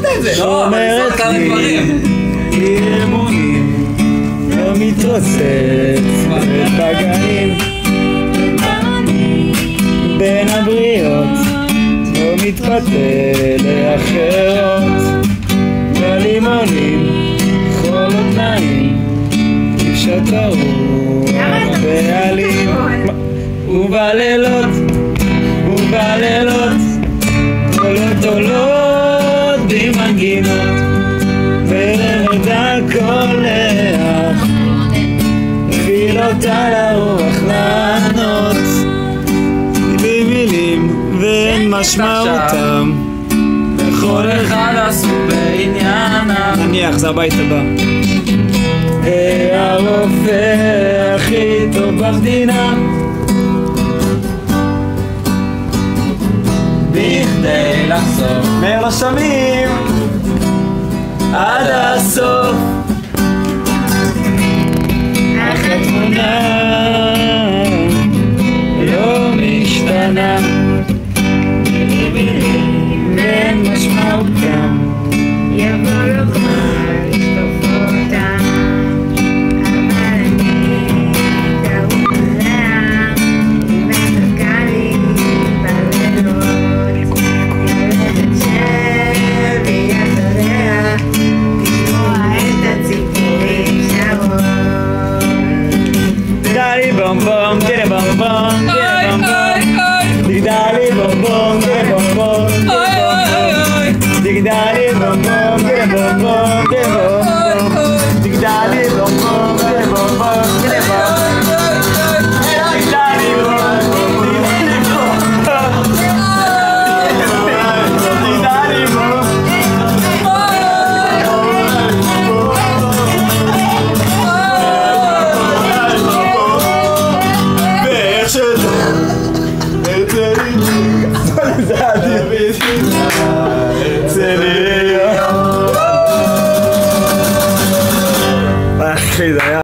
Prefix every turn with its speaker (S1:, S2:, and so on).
S1: את זה.
S2: לא, אבל זה כמה דברים.
S3: אי אמונים, לא מתרוצץ בפגעים בין הבריות, לא מתפתה לאחרות, בלימונים, חול אוזניים, כבשת הרוח בעלים, ובלילות, קולות עולות במנגינות, ורדה קולח, תפילות על הרוח לענות, בלי מילים ואין משמעותם,
S2: כל אחד עסוק בענייניו.
S3: נניח, זה הבית הבא.
S1: הרופא הכי טוב במדינה,
S2: בכדי לחסוך
S3: מאיר לא שומעים
S1: עד הסוף, אך התמונה לא משתנה, ואין משמעותם,
S4: יבוא לך לשטוף אותם, אבל אני טעות עליה, ומחכה לי בלילות, ילדת שביד עליה, לשמוע את הציפורים שרות.
S3: דלי בומבום, דילי בומבום, דיגדלי בומבום, דילי בומבום, דיגדלי בומבום, דילי בומבום, דיגדלי בומבום, דילי בומבום.